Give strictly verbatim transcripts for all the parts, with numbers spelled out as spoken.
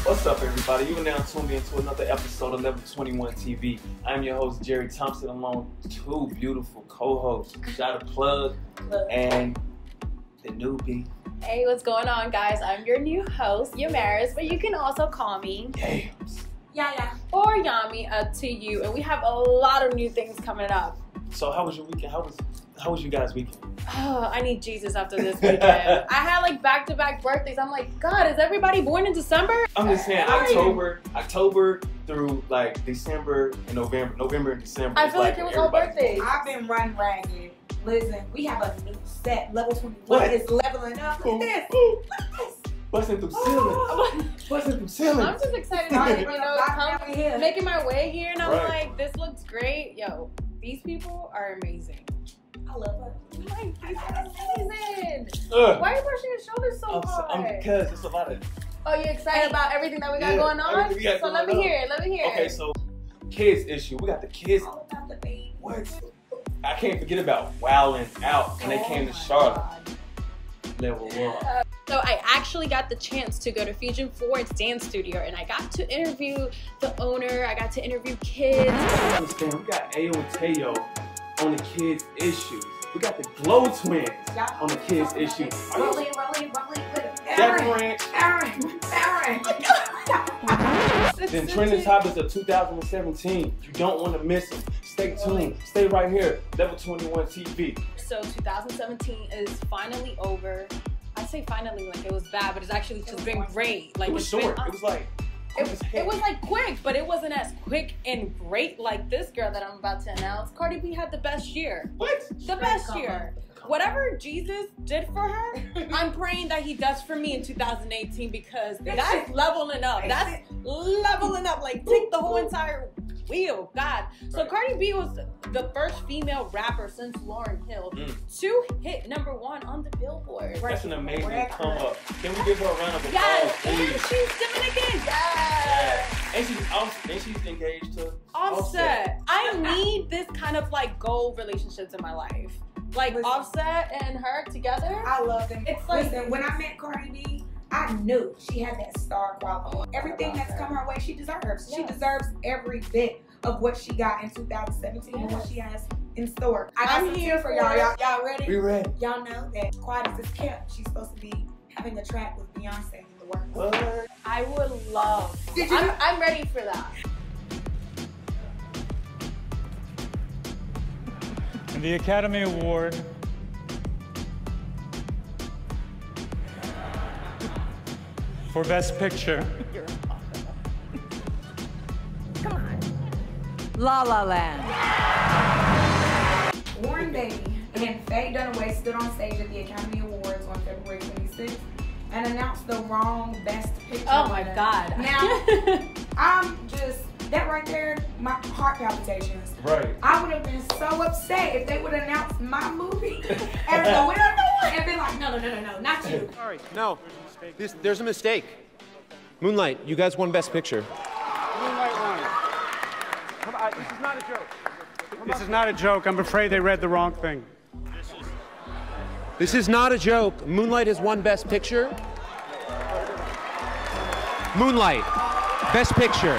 What's up, everybody? You are now tuned in to another episode of Level twenty-one T V. I'm your host, Jerry Thompson, along with two beautiful co-hosts, Shot a Plug and the newbie. Hey, what's going on, guys? I'm your new host, Yamariz, but you can also call me Yams. Yeah, yeah. Or Yami, up to you. And we have a lot of new things coming up. So, how was your weekend? How was how was you guys' weekend? Oh, I need Jesus after this weekend. I had like back-to-back birthdays. I'm like, God, is everybody born in December? I'm just saying, October, October through like December and November, November and December. I feel like, like it was all birthdays. I've been running ragged. Listen, we have a new set. Level twenty-one is leveling up. Look at this. Look at this. Busting through ceilings. Busting through ceilings. I'm just excited to, you know, come, making my way here, and I'm right. like, this looks great. Yo, these people are amazing. I love her. Like, these are amazing. Uh, Why are you brushing your shoulders so I'm, hard? I'm, because it's a lot of... Oh, you excited about everything that we got yeah, going on? we got so going let me on. hear it. Let me hear okay, it. Okay, so kids issue. We got the kids. All about the baby. What? I can't forget about Wildn Out when they oh came to Charlotte. God. Level one. Uh, so I actually got the chance to go to Fuzion Force Dance studio, and I got to interview the owner. I got to interview kids. I understand. We got Ayo Teo on the kids issues. We got the Glo Twinz on the kids issues. Rolling, rolling, rolling with it. Aaron, Aaron, Aaron. Then trending topics of two thousand seventeen. You don't want to miss them. Stay tuned. Stay right here. Level twenty-one T V. So two thousand seventeen is finally over. I say finally like it was bad, but it's actually just been great. Like it was it's short. Been, it was like it, it was like quick, but it wasn't as quick and great like this girl that I'm about to announce. Cardi B had the best year. What? The best year. Whatever Jesus did for her, I'm praying that he does for me in two thousand eighteen, because that's leveling up. That's leveling up. Like, take the whole entire wheel. God. So Cardi B was the first female rapper since Lauryn Hill mm. to hit number one on the Billboard. That's an amazing come up. Can we give her a round of applause? Yes, please? and she's Dominican. Yes. yes. And she's also, and she's engaged to Offset. I need this kind of like goal relationships in my life. Like Listen, Offset and her together. I love them. It's like, Listen, when I met Cardi B, I knew she had that star quality. Everything that's come her way, she deserves. Yes. She deserves every bit of what she got in two thousand seventeen yes. and what she has in store. I got I'm here for y'all. Y'all y'all ready? We ready. Y'all know that Quiet as It's Kept, she's supposed to be having a track with Beyonce in the work. What? I would love. Did you I'm, I'm ready for that. The Academy Award for Best Picture. Come on. La La Land. Warren Beatty and Faye Dunaway stood on stage at the Academy Awards on February twenty-sixth and announced the wrong Best Picture. Oh my God. Now, I'm just, that right there, my heart palpitations. Right. I would have been so upset if they would have announced my movie as the winner and been like, no, no, no, no, no, not you. Sorry, no. This, there's a mistake. Moonlight, you guys won Best Picture. Moonlight won. Come on, this is not a joke. This is not a joke. I'm afraid they read the wrong thing. This is not a joke. Moonlight has won Best Picture. Moonlight, Best Picture.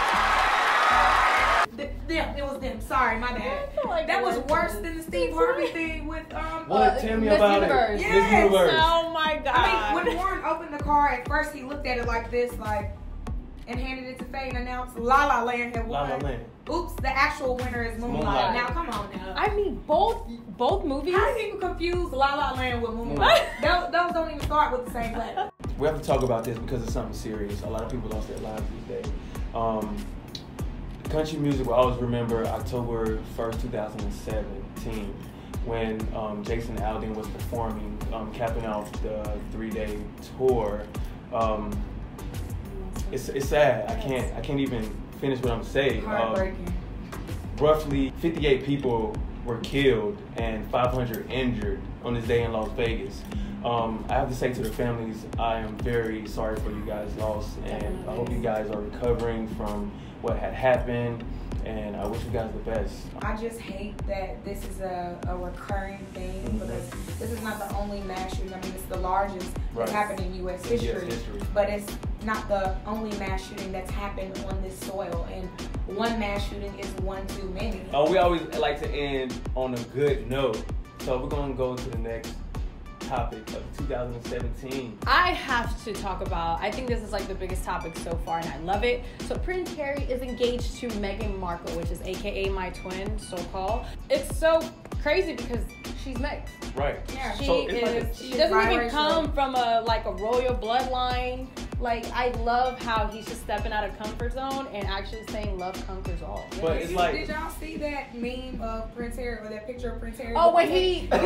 Them, it was them. Sorry, my bad. Like that was worse than the Steve Harvey thing with um. What? Uh, Tell me Miss about Universe. it. Yes. Miss Universe. Oh my God. I mean, when Warren opened the car, at first he looked at it like this, like, and handed it to Faye and announced La La Land had won. La La Land. Oops, the actual winner is Moonlight. Moonlight. Now, come on now. I mean, both both movies. How do people confuse La La Land with Moonlight? those, those don't even start with the same letter. We have to talk about this because it's something serious. A lot of people lost their lives these days. Um, country music will always remember October first, two thousand seventeen, when um, Jason Aldean was performing, um, capping off the three-day tour. Um, it's it's sad. I can't I can't even finish what I'm saying. Heartbreaking. Um, roughly fifty-eight people were killed and five hundred injured on this day in Las Vegas. Um, I have to say to the families, I am very sorry for you guys' loss, and I hope you guys are recovering from what had happened, and I wish you guys the best. I just hate that this is a, a recurring thing, because this is not the only mass shooting. I mean, it's the largest right. that's happened in U S history, history, but it's not the only mass shooting that's happened on this soil, and one mass shooting is one too many. Oh, we always like to end on a good note, so we're gonna go to the next topic of two thousand seventeen. I have to talk about, I think this is like the biggest topic so far and I love it. So Prince Harry is engaged to Meghan Markle, which is A K A my twin, so-called. It's so crazy because she's mixed. Right. Yeah. She so it's is, like a, she doesn't even come from a like a royal bloodline. Like, I love how he's just stepping out of comfort zone and actually saying love conquers all. But did it's you, like, did y'all see that meme of Prince Harry or that picture of Prince Harry? Oh, when he, you know,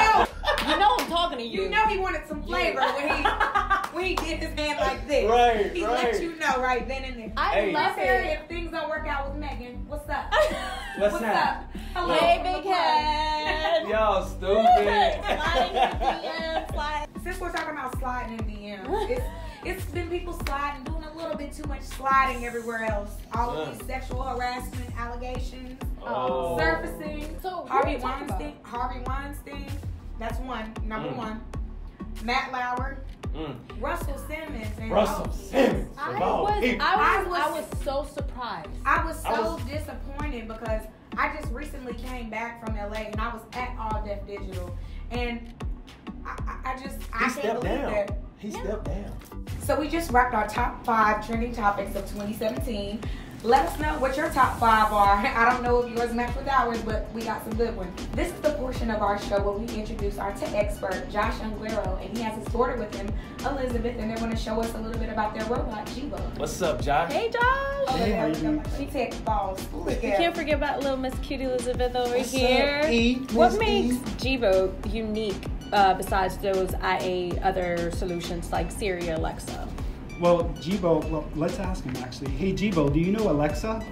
you know I'm talking to you. You know he wanted some flavor yeah. when he when he did his hand like this. Right, he right. let you know right then and there. I hey. love Harry, it. if things don't work out with Meghan, what's up? What's, what's up? up? Hello. Hey, big head. Y'all stupid. Sliding in D Ms, slide. Since we're talking about sliding in D Ms, it's, it's been people sliding, doing a little bit too much sliding everywhere else. All of these sexual harassment allegations Oh. surfacing. So Harvey Weinstein, Harvey Weinstein, that's one, number Mm. one. Matt Lauer, Mm. Russell Simmons, and Russell Simmons. I of was, all I was, people. I I was, was- so surprised. I was so I was- disappointed because I just recently came back from L A and I was at All Def Digital, and I, I, I just He I can't stepped believe down. that. He stepped down. So we just wrapped our top five trending topics of twenty seventeen. Let us know what your top five are. I don't know if yours match with ours, but we got some good ones. This is the portion of our show where we introduce our tech expert, Josh Anguero, and he has his daughter with him, Elizabeth, and they're going to show us a little bit about their robot, Jibo. What's up, Josh? Hey, Josh. Oh, Hey, yeah, how you doing? she tech balls. Look You at can't forget about little Miss Cutie Elizabeth over What's here. up, E? What Miss makes E? Jibo unique uh, besides those I A other solutions like Siri, Alexa? Well, Jibo, well, let's ask him actually. Hey, Jibo, do you know Alexa?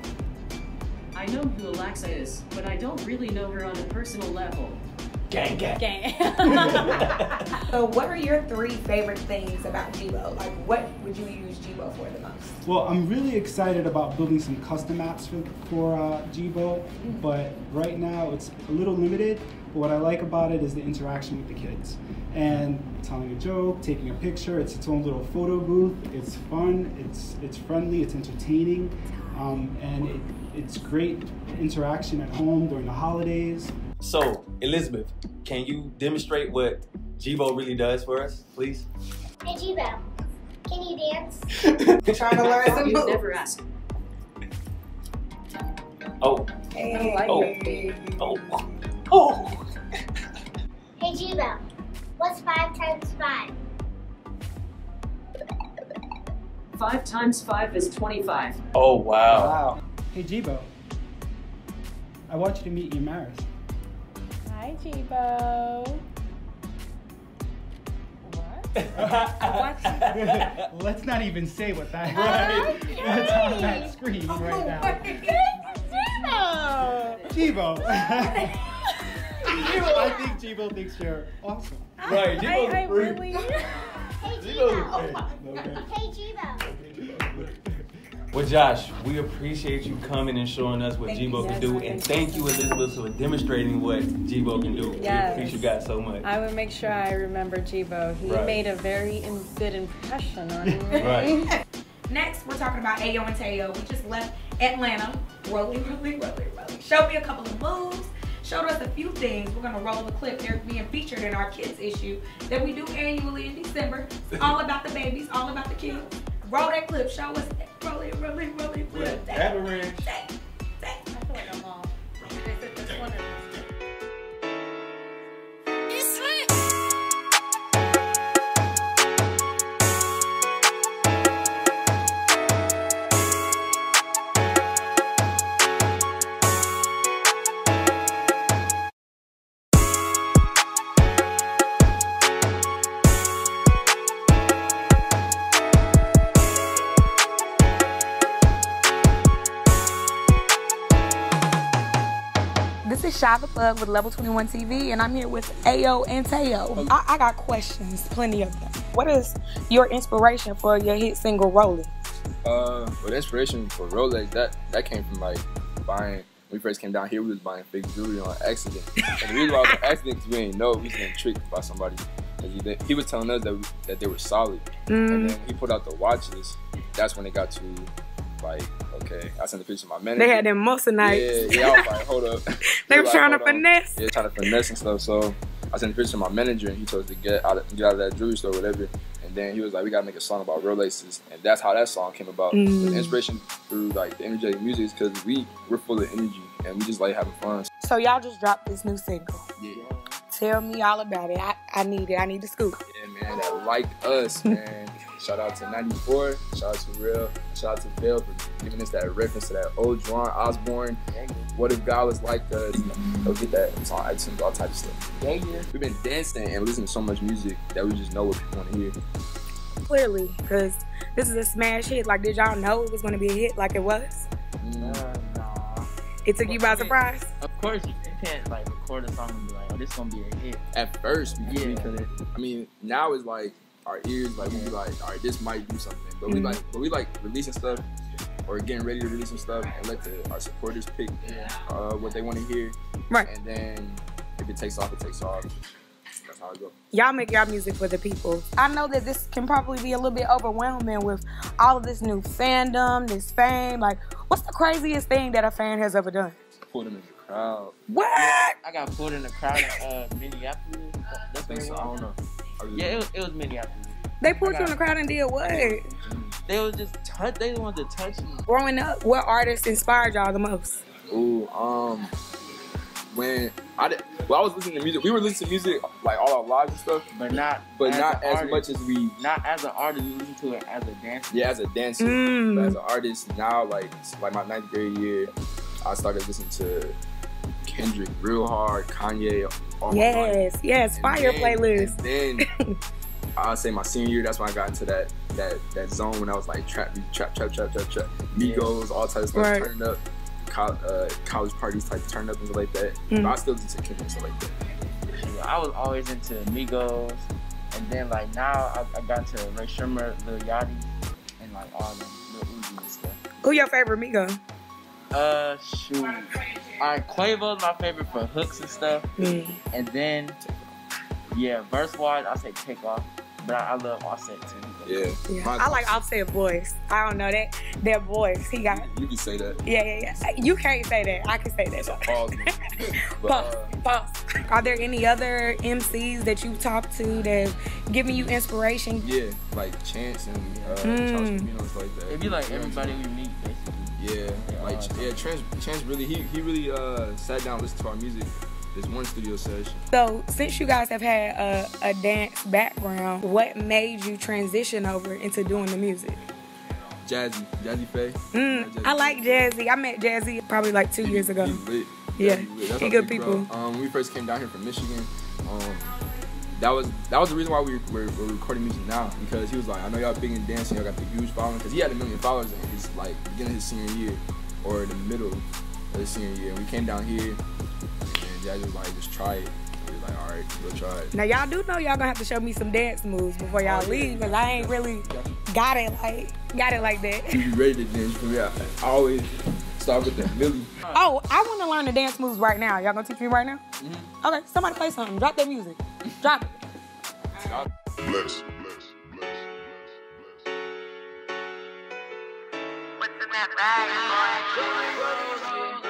I know who Alexa is, but I don't really know her on a personal level. Gang, gang. Gang. So what are your three favorite things about Jibo? Like, what would you use Jibo for the most? Well, I'm really excited about building some custom apps for, for uh, Jibo, but right now it's a little limited. But what I like about it is the interaction with the kids. And telling a joke, taking a picture, it's its own little photo booth. It's fun, it's it's friendly, it's entertaining, um, and it, it's great interaction at home during the holidays. So, Elizabeth, can you demonstrate what Jibo really does for us, please? Hey Jibo, can you dance? Trying to learn some You've moves. never asked. Oh, Hey. oh, oh, oh. Hey Jibo, what's five times five? Five times five is twenty-five. Oh, wow. Wow. Hey, Jibo, I want you to meet Yamariz. Hi, Jibo. What? Let's not even say what that Right. is. That's on that screen right now. Jibo. I think Jibo thinks you're awesome. Right, I, Jibo's I free. really. Hey Jibo's Jibo, free. hey Jibo. Well, Josh, we appreciate you coming and showing us what Thank you. Jibo can Yes, do, thank and you thank you, Elizabeth, for demonstrating what Jibo can do. Yes. We appreciate you guys so much. I would make sure I remember Jibo. He Right. made a very in- good impression on me. Right. Next, we're talking about Ayo and Teo. We just left Atlanta. Rolling, rolling, rolling, rolling. Showed me a couple of moves. Showed us a few things. We're gonna roll the clip. They're being featured in our kids issue that we do annually in December. It's all about the babies, all about the kids. Roll that clip. Show us. Roll it, roll it, roll it. Roll it. Grab a wrench. Dang, dang. I feel like I'm off. Is it this one or this? This is Shy the Plug with Level twenty-one T V, and I'm here with Ayo and Teo. I, I got questions, plenty of them. What is your inspiration for your hit single, Rolling? Uh, well, the inspiration for Rolex, that that came from like buying, when we first came down here, we was buying fake jewelry on accident. And the reason why it was on accident, because we didn't know, we was getting tricked by somebody. Cause he, he was telling us that we, that they were solid, Mm. and then he put out the watches. That's when it got to like, okay, I sent the picture to my manager. They had them muscle nights. Yeah, yeah. I was like, hold up. They were like, trying to hold on. finesse. Yeah, trying to finesse and stuff. So I sent the picture to my manager, and he told us to get out of, get out of that jewelry store, or whatever. And then he was like, we gotta make a song about Rolexes, and that's how that song came about. Mm. The inspiration through like the energetic music is because we we're full of energy and we just like having fun. So y'all just dropped this new single. Yeah. Tell me all about it. I, I need it. I need the scoop. Yeah, man, that like us, man. Shout out to ninety-four, shout out to Real, shout out to Bill for giving us that reference to that old Juwan Osborne. What if God was like us? Go get that. It's on iTunes, all types of stuff. Yeah, yeah. We've been dancing and listening to so much music that we just know what people want to hear. Clearly, because this is a smash hit. Like, did y'all know it was going to be a hit like it was? Mm. Uh, nah. It took you by surprise? Of course, you can't like record a song and be like, oh, this is going to be a hit. At first, because Yeah. we couldn't. I mean, now it's like our ears, like we be like, all right, this might do something. But we Mhm. like, but we like releasing stuff or getting ready to release some stuff and let the, our supporters pick uh, what they want to hear. Right. And then if it takes off, it takes off. That's how it goes. Y'all make y'all music for the people. I know that this can probably be a little bit overwhelming with all of this new fandom, this fame. Like, what's the craziest thing that a fan has ever done? Pull them in the crowd. What? I got pulled in the crowd in uh, Minneapolis. That's I think so. I don't know. I really Yeah, it don't was, it was Minneapolis. They pulled I you in got- the crowd and did what? They was just touch. They wanted to touch me. Growing up, what artists inspired y'all the most? Ooh, um, when I did, well, I was listening to music. We were listening to music like all our lives and stuff, But not, but as not an as artist. much as we. Not as an artist, we listen to it as a dancer. Yeah, as a dancer, Mm. but as an artist now, like like my ninth grade year, I started listening to Kendrick real hard, Kanye. All my life. Yes, yes, And fire then- playlist. And then I'd say my senior year, that's when I got into that that that zone when I was like trap, trap, trap, trap, trap, trap, Migos, all types of stuff, Right. turning up, co- uh, college parties type turn up and stuff like that. Mm. But I still listen to Kendrick and stuff like that. I was always into Migos, and then like now I, I got to Ray Shermer, Lil Yachty, and like all them Lil Uzi and stuff. Who your favorite Migo? Uh, shoot. Alright, Quavo's my favorite for hooks and stuff. Mm. And then, yeah, verse wise, I say Takeoff. But I, I love Offset too. Yeah, Yeah. My- I like Offset voice. I don't know that. That voice. He got. You can say that. Yeah, yeah, yeah. You can't say that. I can say that. though. Pause. But, Pause. uh, Pause. Are there any other M Cs that you've talked to that giving you inspiration? yeah, like Chance and uh, Mm. Charles Camino and stuff like that. It'd be like everybody we meet, basically. Yeah, Yeah, like all the yeah, Chance, Chance really he he really uh sat down and listened to our music. This one studio session. So, since you guys have had a, a dance background, what made you transition over into doing the music? Jazzy, Jazzy Faye. Mm, Jazzy I like Jazzy. I met Jazzy probably like two He- years ago. He lit. Yeah, he, lit. That's he our good big bro. people. Um, when we first came down here from Michigan, um, that was that was the reason why we were, we're recording music now, because he was like, I know y'all big in dancing, y'all got the huge following, because he had a million followers in his like beginning of his senior year or in the middle of his senior year. And we came down here, and Jazzy was like, just try it. We was like, all right, we'll try it. Now, y'all do know y'all gonna have to show me some dance moves before y'all Oh, yeah. leave, because I ain't really got it like got it like that. You be ready to dance for me. I, I always start with the Millie. Oh, I want to learn the dance moves right now. Y'all gonna teach me right now? Mm-hmm. Okay, somebody play something. Drop that music. Drop it. Bless, bless, bless, bless. What's in that bag, boy?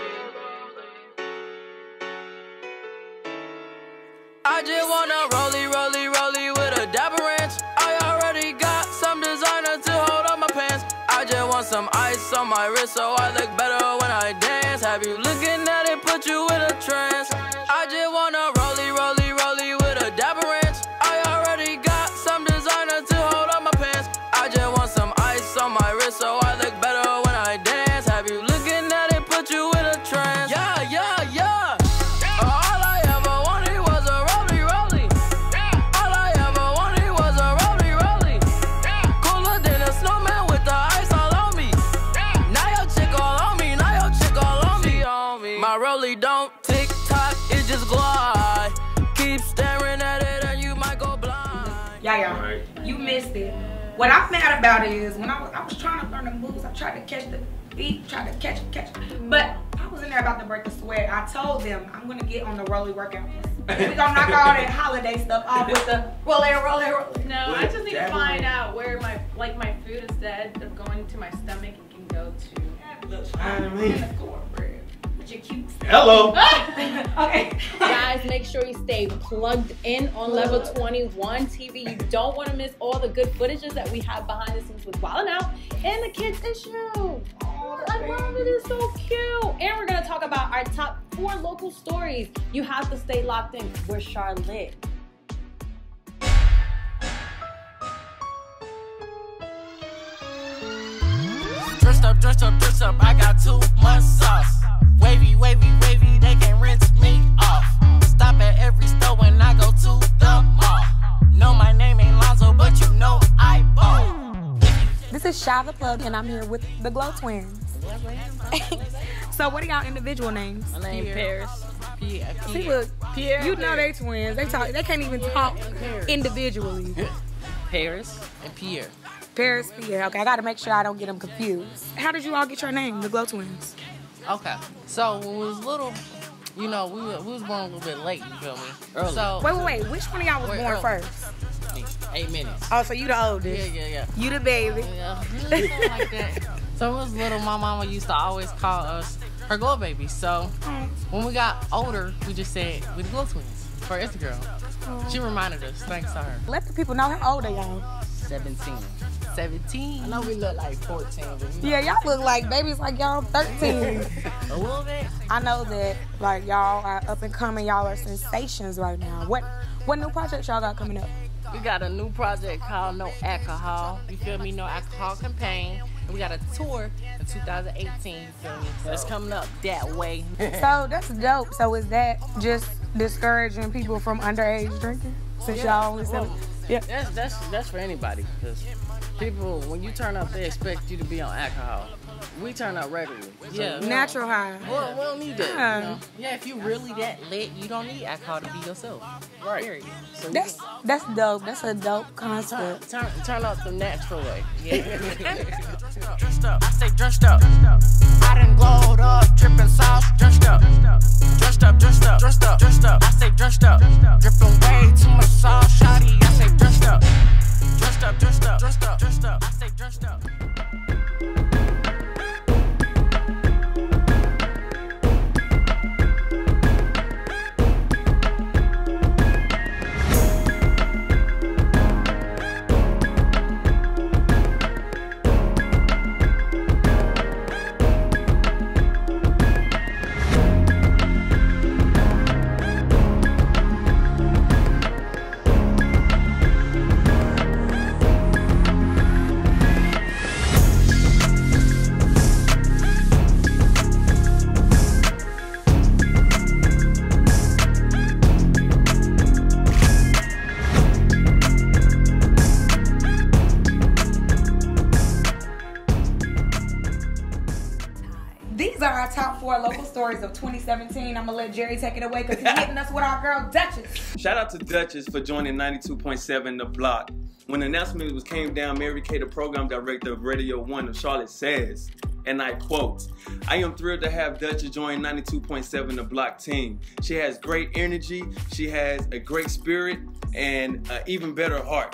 I just wanna rollie, rollie, rollie with a dapper ranch. I already got some designer to hold up my pants. I just want some ice on my wrist so I look better when I dance. Have you looking at it, put you in a trance. I just wanna rollie, rollie, rollie with a dapper ranch. I already got some designer to hold up my pants. I just want some ice on my wrist so I look better when I dance. Have you looking at it, put you in a trance. Yeah, yeah, yeah. All I ever wanted was a rollie, rollie. All I ever wanted was a rollie, rollie. Cooler than a snowman with the ice all on me. Now your chick all on me, now your chick all on me. My rollie don't tick tock, it just glide. Keep staring at it and you might go blind. Yeah, yeah. You missed it. What I'm mad about is when I was, I was trying to learn the moves, I tried to catch the beat, tried to catch it, catch it. But I was in there about to break the sweat. I told them I'm gonna get on the rollie workout We're gonna knock all that holiday stuff off with the roll it, roll it, roll it. No, I just need to find out where my like my food instead of going to my stomach it can go to I mean. cornbread. With your cute stuff. Hello. Okay. Guys, make sure you stay plugged in on Level twenty-one T V. You don't want to miss all the good footages that we have behind the scenes with Wildn Out and the kids issue. Oh, I love it. It's so cute. And we're gonna talk about our top four local stories. You have to stay locked in. We're Charlotte. Dressed up, dressed up, dressed up, I got too much sauce. Wavy, wavy, wavy, they can rinse me off. Stop at every store when I go to the mall. Know my name ain't Lonzo, but you know I ball. This is Shy the Plug, and I'm here with the Glo Twins. So what are y'all individual names? My name is Paris. Pierre. See, look, Pierre. you know they twins. They talk. They can't even talk individually. Paris and Pierre. Paris, Pierre. Okay, I got to make sure I don't get them confused. How did you all get your name, the Glo Twins? Okay, so when we was little, you know, we were, we was born a little bit late, you feel me? Early. So, wait, wait, wait. Which one of y'all was wait, born early. first? Eight minutes. Oh, so you the oldest? Yeah, yeah, yeah. You the baby. Yeah, something like that. So when we was little, my mama used to always call us her Glo baby. So when we got older, we just said we the Glo Twins for Instagram. She reminded us, thanks to her. Let the people know how old are y'all. seventeen. seventeen. I know we look like fourteen. But you know. Yeah, y'all look like babies like y'all thirteen. A little bit. I know that like y'all are up and coming. Y'all are sensations right now. What what new projects y'all got coming up? We got a new project called No Alcohol. You feel me? No Alcohol campaign. And we got a tour in two thousand eighteen. You feel me? So it's coming up that way. So that's dope. So is that just discouraging people from underage drinking? Since yeah. y'all only sell well, yeah. That's that's that's for anybody. Cause people, when you turn up, they expect you to be on alcohol. We turn up regularly. So yeah. Natural high. Well, we don't need that. Yeah. You know? Yeah, if you really that lit, you don't need alcohol to be yourself. Right. Period. So that's can, that's dope. That's a dope concept. Turn, turn, turn up the natural way. Yeah. Dressed up. I say dressed up. I done glowed up, dripping sauce. Dressed up. Dressed up, dressed up, dressed up, dressed up. I say dressed up. Dripping way too much sauce, shawty. I say dressed up. Dressed up, dressed up, dressed up, dressed up. I say dressed up. These are our top four local stories of twenty seventeen. I'm gonna let Jerry take it away because he's hitting us with our girl Duchess. Shout out to Duchess for joining ninety-two point seven The Block. When the announcement was came down, Mary Kay, the program director of Radio one of Charlotte, says, and I quote, "I am thrilled to have Duchess join ninety-two point seven The Block team. She has great energy, she has a great spirit, and an even better heart."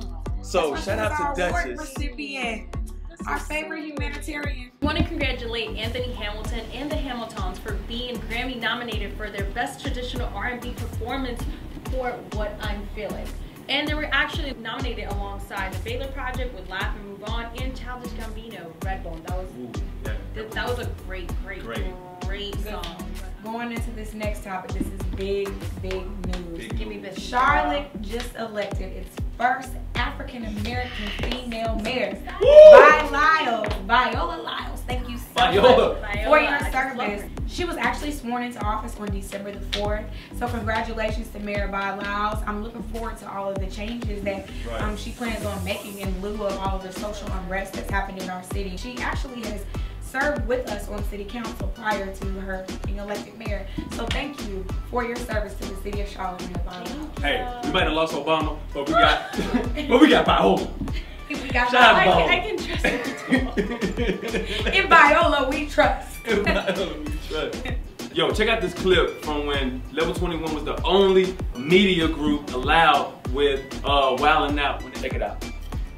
So shout out to Duchess. Recipient. Our favorite humanitarian. I want to congratulate Anthony Hamilton and the Hamiltons for being Grammy nominated for their Best Traditional R and B Performance for What I'm Feeling. And they were actually nominated alongside the Baylor Project with Laugh and Move On and Childish Gambino, Redbone. That was Ooh, yeah. that, that was a great, great, great, great song. Going into this next topic, this is big, big news. Big Give me this. Charlotte just elected its first African-American female mayor. By Lyles, Viola Lyles. Thank you so Viola. much for your service. She was actually sworn into office on December the fourth. So congratulations to Mayor By Lyles. I'm looking forward to all of the changes that right. um, she plans on making in lieu of all of the social unrest that's happening in our city. She actually has served with us on city council prior to her being elected mayor. So thank you for your service to the city of Charlotte. Hey, we might have lost Obama, but we got, but we got Viola. We got Shout out Viola. Viola. I can trust you. In Viola, we trust. In Viola, we trust. Yo, check out this clip from when Level twenty-one was the only media group allowed with uh, Wildn Out. Check it out.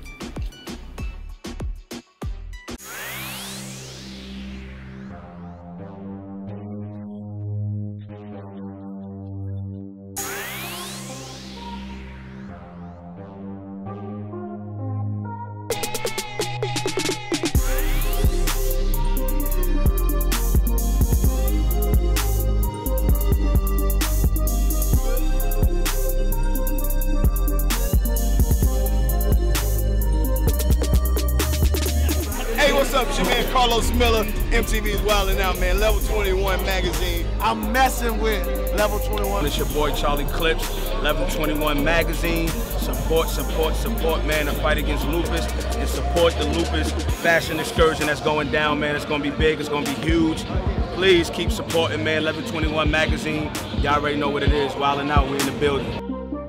Carlos Miller, M T V's Wildn Out, man. Level twenty-one magazine. I'm messing with Level twenty-one. It's your boy Charlie Clips, Level twenty-one magazine. Support, support, support, man. The fight against lupus and support the lupus fashion excursion that's going down, man. It's gonna be big. It's gonna be huge. Please keep supporting, man. Level twenty-one magazine. Y'all already know what it is. Wildn Out. We in the building.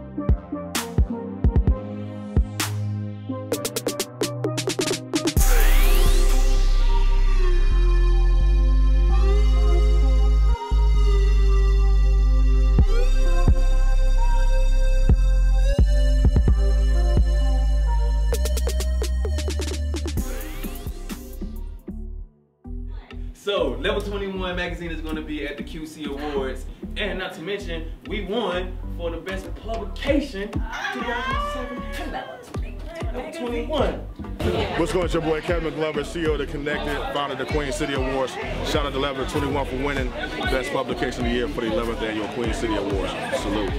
So, Level twenty-one magazine is going to be at the Q C Awards, and not to mention, we won for the best publication twenty seventeen. Level twenty-one. What's going on, it's your boy Kevin Glover, C E O of The Connected, founder of the Queen City Awards. Shout out to Level twenty-one for winning Best Publication of the Year for the eleventh Annual Queen City Awards. Salute.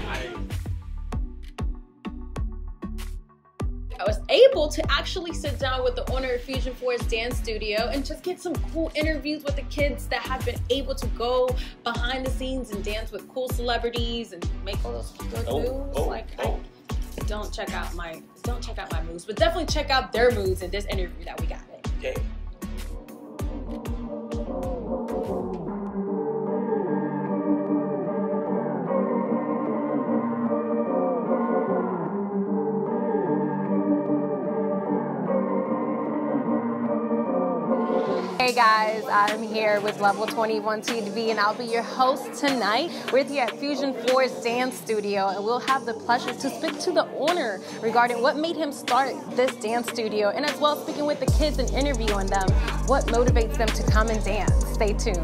I was able to actually sit down with the owner of Fuzion Force Dance Studio and just get some cool interviews with the kids that have been able to go behind the scenes and dance with cool celebrities and make all those good oh, moves. Oh, like, oh. I don't check out my don't check out my moves, but definitely check out their moves in this interview that we got. Yeah. Hey guys, I'm here with Level twenty-one T V and I'll be your host tonight. We're here at Fuzion Force Dance Studio and we'll have the pleasure to speak to the owner regarding what made him start this dance studio and as well speaking with the kids and interviewing them, what motivates them to come and dance. Stay tuned.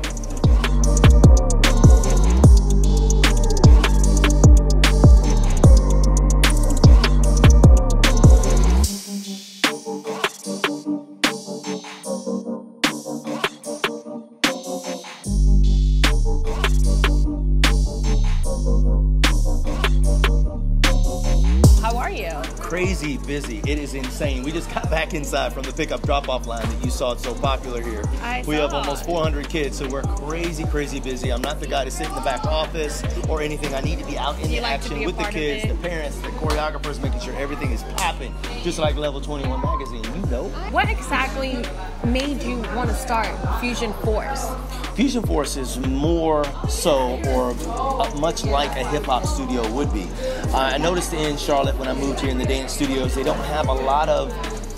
Crazy busy. It is insane. We just got back inside from the pickup drop-off line that you saw. It's so popular here. I we saw. have almost four hundred kids, so we're crazy, crazy busy. I'm not the guy to sit in the back office or anything. I need to be out in the like action with the kids, the parents, the choreographers, making sure everything is popping, just like Level twenty-one magazine. You know. What exactly made you want to start Fuzion Force? Fuzion Force is more so, or uh, much like a hip-hop studio would be. Uh, I noticed in Charlotte when I moved here in the dance studios, they don't have a lot of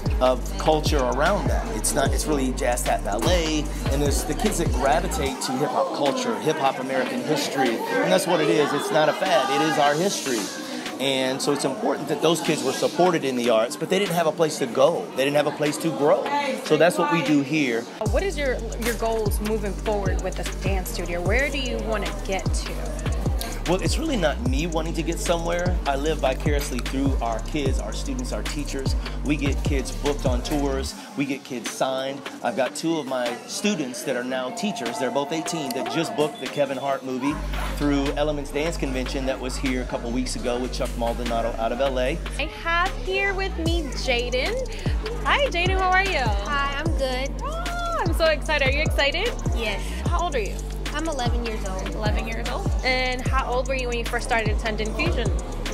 of culture around that. It's not. It's really jazz, tap, ballet, and there's the kids that gravitate to hip-hop culture, hip-hop American history, and that's what it is. It's not a fad. It is our history. And so it's important that those kids were supported in the arts, but they didn't have a place to go. They didn't have a place to grow. So that's what we do here. What is your your goals moving forward with this dance studio? Where do you want to get to? Well, it's really not me wanting to get somewhere. I live vicariously through our kids, our students, our teachers. We get kids booked on tours. We get kids signed. I've got two of my students that are now teachers. They're both eighteen that just booked the Kevin Hart movie through Elements Dance Convention that was here a couple weeks ago with Chuck Maldonado out of L A. I have here with me Jaden. Hi, Jaden. How are you? Hi, I'm good. Oh, I'm so excited. Are you excited? Yes. How old are you? I'm eleven years old. eleven years old. And how old were you when you first started attending Fuzion?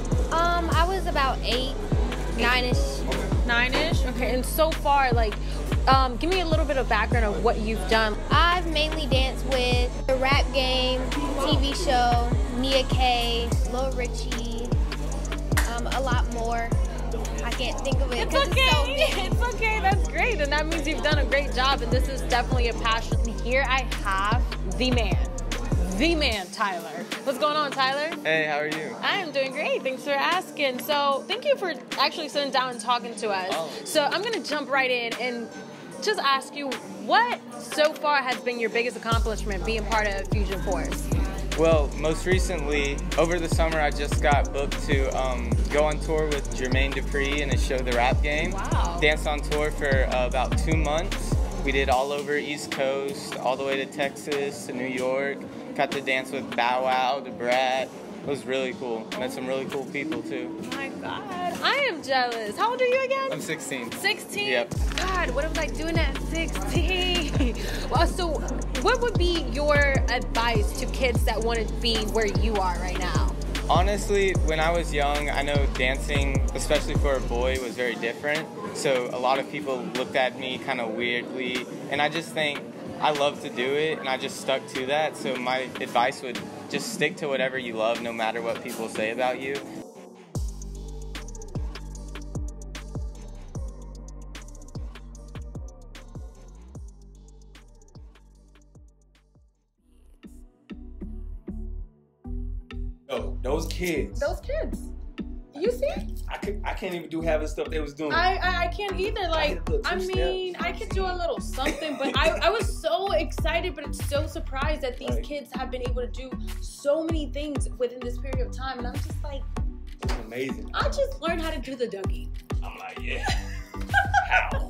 Um, I was about eight, nine-ish. Nine-ish? Okay, and so far, like, um, give me a little bit of background of what you've done. I've mainly danced with The Rap Game, T V show, Nia K, Lil Richie, um, a lot more. I can't think of it. It's okay. It's, so many. It's okay. That's great. And that means you've done a great job. And this is definitely a passion. Here I have the man, the man, Tyler. What's going on, Tyler? Hey, how are you? I am doing great. Thanks for asking. So thank you for actually sitting down and talking to us. Oh. So I'm going to jump right in and just ask you, what so far has been your biggest accomplishment being part of Fuzion Force? Well, most recently, over the summer, I just got booked to um, go on tour with Jermaine Dupri in his show, The Rap Game. Wow. Danced on tour for uh, about two months. We did all over East Coast, all the way to Texas, to New York. Got to dance with Bow Wow, the Brat. It was really cool. Met some really cool people, too. Oh my God, I am jealous. How old are you again? I'm sixteen. sixteen? Yep. God, what was I doing at sixteen? Well, so what would be your advice to kids that want to be where you are right now? Honestly, when I was young, I know dancing, especially for a boy, was very different. So a lot of people looked at me kind of weirdly, and I just think I love to do it, and I just stuck to that. So my advice would just stick to whatever you love, no matter what people say about you. Yo, those kids. Those kids. You see? I could, I can't even do half the stuff they was doing. I, I, I can't either. Like, I, I mean, I could do a little something, but I, I was so excited, but it's so surprised that these Right. kids have been able to do so many things within this period of time. And I'm just like, It's amazing. I just learned how to do the Dougie. I'm like, yeah. How?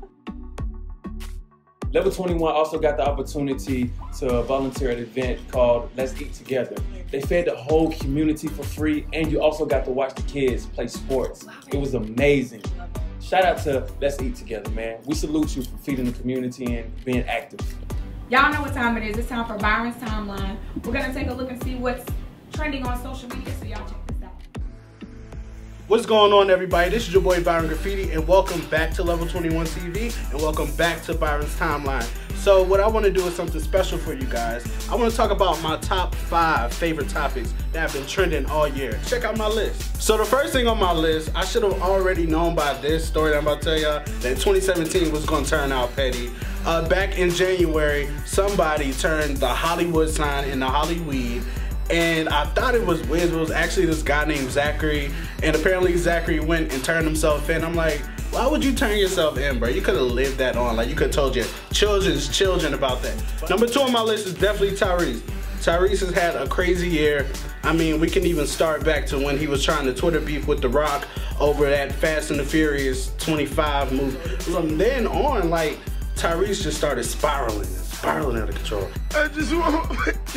Level twenty-one also got the opportunity to volunteer at an event called Let's Eat Together. They fed the whole community for free, and you also got to watch the kids play sports. It was amazing. Shout out to Let's Eat Together, man. We salute you for feeding the community and being active. Y'all know what time it is. It's time for Byron's Timeline. We're gonna take a look and see what's trending on social media, so y'all check this out. What's going on, everybody? This is your boy Byron Graffiti, and welcome back to Level twenty-one T V, and welcome back to Byron's Timeline. So what I want to do is something special for you guys. I want to talk about my top five favorite topics that have been trending all year. Check out my list. So the first thing on my list, I should have already known by this story that I'm about to tell y'all, that twenty seventeen was going to turn out petty. Uh, back in January, somebody turned the Hollywood sign into Hollyweed. And I thought it was weird. It was actually this guy named Zachary. And apparently Zachary went and turned himself in. I'm like, why would you turn yourself in, bro? You could have lived that on. Like, you could have told your children's children about that. Number two on my list is definitely Tyrese. Tyrese has had a crazy year. I mean, we can even start back to when he was trying to Twitter beef with The Rock over that Fast and the Furious twenty-five movie. From then on, like, Tyrese just started spiraling, spiraling out of control. I just want...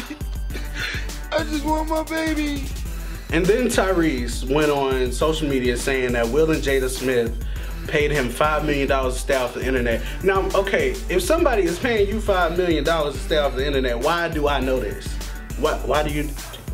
I just want my baby. And then Tyrese went on social media saying that Will and Jada Smith paid him five million dollars to stay off the internet. Now, okay, if somebody is paying you five million dollars to stay off the internet, why do I know this? Why, why do you...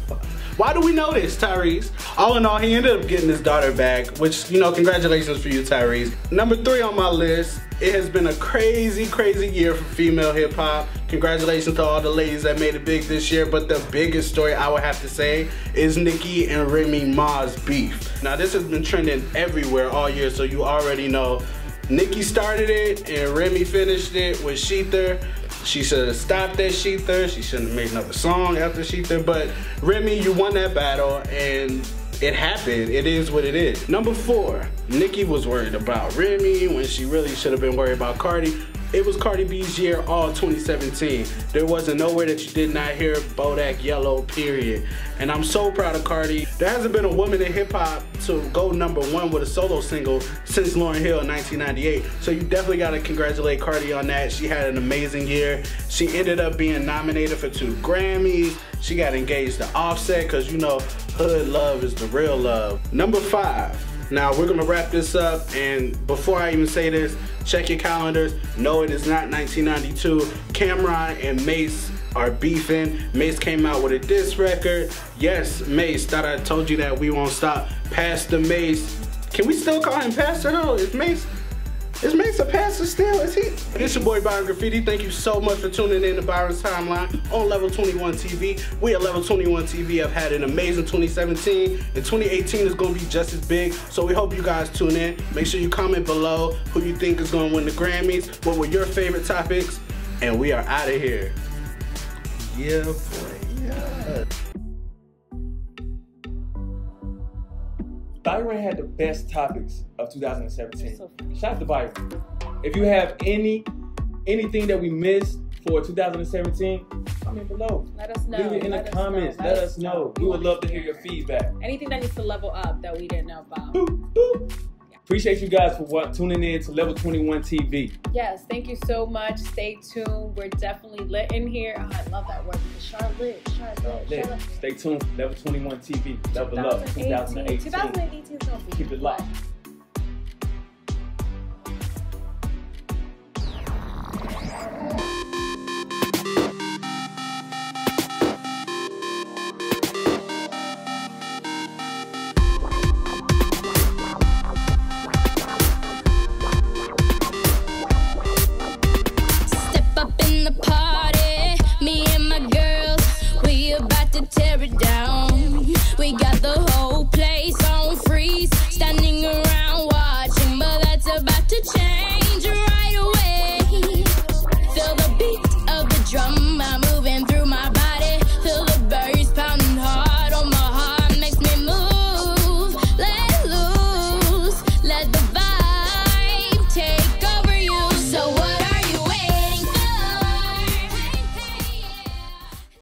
Why do we know this, Tyrese? All in all, he ended up getting his daughter back, which, you know, congratulations for you, Tyrese. Number three on my list, it has been a crazy, crazy year for female hip hop. Congratulations to all the ladies that made it big this year, but the biggest story I would have to say is Nicki and Remy Ma's beef. Now, this has been trending everywhere all year, so you already know. Nicki started it and Remy finished it with Shartiera. She should have stopped that Shartiera. She shouldn't have made another song after Shartiera. But Remy, you won that battle, and it happened. It is what it is. Number four, Nicki was worried about Remy when she really should have been worried about Cardi. It was Cardi B's year all twenty seventeen. There wasn't nowhere that you did not hear Bodak Yellow, period. And I'm so proud of Cardi. There hasn't been a woman in hip hop to go number one with a solo single since Lauryn Hill in nineteen ninety-eight. So you definitely gotta congratulate Cardi on that. She had an amazing year. She ended up being nominated for two Grammys. She got engaged to Offset, cause you know, hood love is the real love. Number five. Now we're gonna wrap this up, and before I even say this, check your calendars. No, it is not nineteen ninety-two. Cam'ron and Mace are beefing. Mace came out with a diss record. Yes, Mace, thought I told you that we won't stop. Pastor Mace. Can we still call him Pastor though? Is Mace, is Mace a pastor still? Is he? It's your boy Byron Graffiti. Thank you so much for tuning in to Byron's Timeline on Level twenty-one T V. We at Level twenty-one T V have had an amazing twenty seventeen, and twenty eighteen is going to be just as big. So we hope you guys tune in. Make sure you comment below who you think is going to win the Grammys. What were your favorite topics? And we are out of here. Yeah, boy. Yeah. Yeah. Byron had the best topics of two thousand seventeen. So shout out to Byron. If you have any anything that we missed for two thousand seventeen, comment below. Let us know. Leave it in Let the us comments. know. Let, Let us know. We would love to hear your feedback. Anything that needs to level up that we didn't know about. Boop, boop. Appreciate you guys for what, tuning in to Level twenty-one T V. Yes, thank you so much. Stay tuned. We're definitely lit in here. Oh, I love that word. Charlotte, Charlotte, Charlotte. Stay tuned. Level twenty-one T V. Level up. twenty eighteen. twenty eighteen is going to be Keep it locked.